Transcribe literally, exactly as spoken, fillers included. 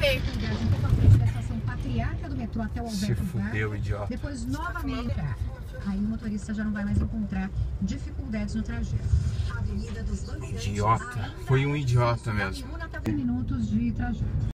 feio. Um pouco à frente da estação Patriarca do metrô até o Se Alberto fudeu, Vargas. idiota. Depois, novamente. Aí o motorista já não vai mais encontrar dificuldades no trajeto. Idiota. Foi um idiota mesmo. Minutos de trajeto.